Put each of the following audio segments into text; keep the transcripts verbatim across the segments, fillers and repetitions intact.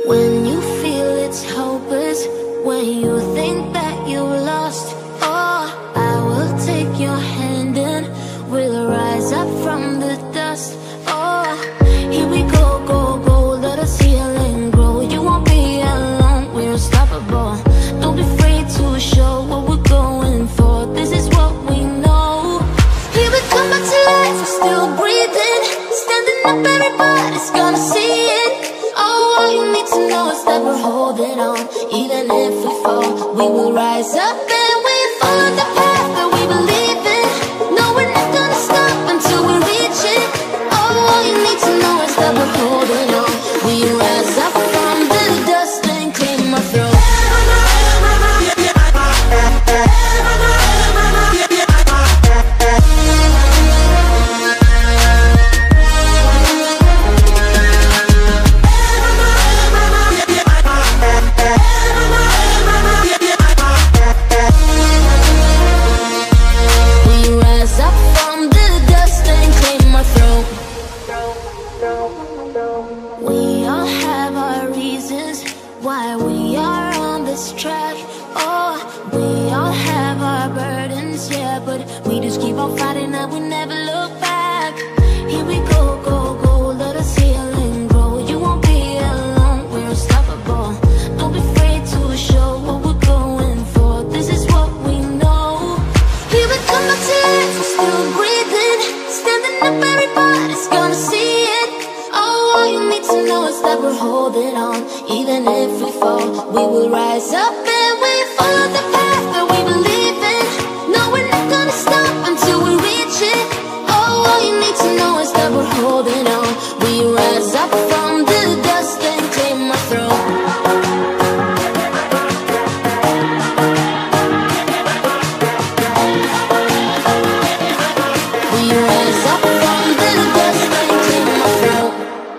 When you feel it's hopeless, when you think that you lost, oh, I will take your hand and we'll rise up from the dust. Oh, here we go, go, go, let us heal and grow. You won't be alone, we're unstoppable. Don't be afraid to show what we're going for. This is what we know. Here we come back to life, we're still breathing. Standing up, everybody's gonna see it. Oh, all you need to know is that we're holding on. Even if we fall, we will rise up and we follow the path that we believe in. No, we're not gonna stop until we reach it. Oh, all you need to know is that we're holding on. We rise up from the dust and clean my throat. We all have our reasons why we are on this track. Oh, we all have our burdens, yeah, but we just keep on fighting and we never look back. Here we go, go, go, let us heal and grow. You won't be alone, we're unstoppable. Don't be afraid to show what we're going for. This is what we know. Here we come back to life, we're still breathing. Standing up, everybody's gonna see it. All you need to know is that we're holding on. Even if we fall, we will rise up and we follow the path that we believe in. No, we're not gonna stop until we reach it. Oh, all you need to know is that we're holding on. We rise up from the dust and clear my throat. We rise up from the dust and clear my throat.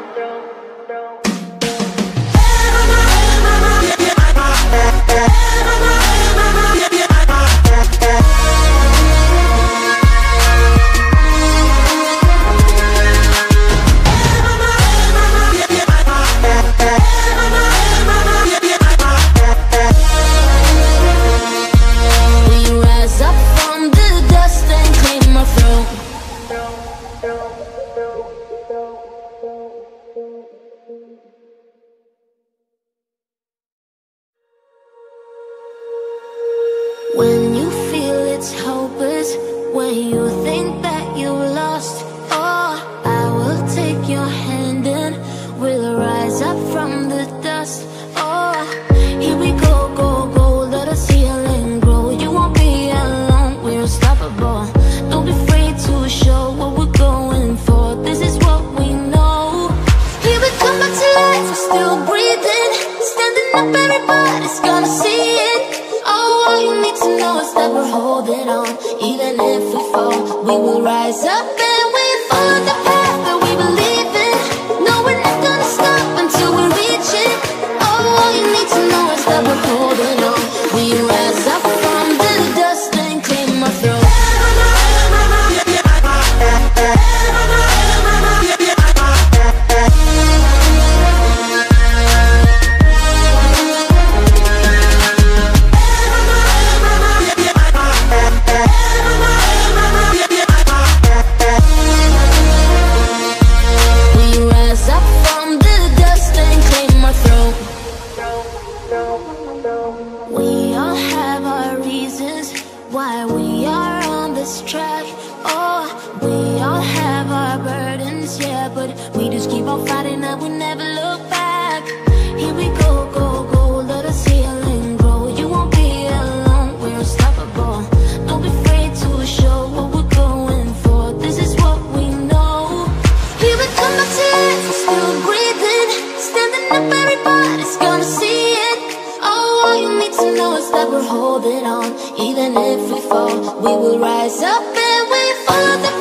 When you feel it's hopeless, when you think that you lost, oh, I will take your hand and we'll rise up from the dust. Oh, here we go, go, go, let us heal and grow. You won't be alone, we're unstoppable. Don't be afraid to show what we're going for. This is what we know. Here we come back to life, we're still breathing. Standing up, everybody's gonna see it. Oh, all you need to know is that we're holding on. Even if we fall, we will rise up and we follow the path that we believe in. No, we're not gonna stop until we reach it. Oh, all you need to know is that we're holding on. We rise up from the dust and clear my throat. We all have our reasons why we are on this track. Oh, we all have our burdens, yeah, but we just keep on fighting and we never look back. Here we go, go, go, let us heal and grow. You won't be alone, we're unstoppable. Don't be afraid to show what we're going for. This is what we know. Here we come back to life, we're still breathing. Standing up, everybody's gonna see it. Oh, all you need to know is that we're holding on. Even if we fall, we will rise up and we follow the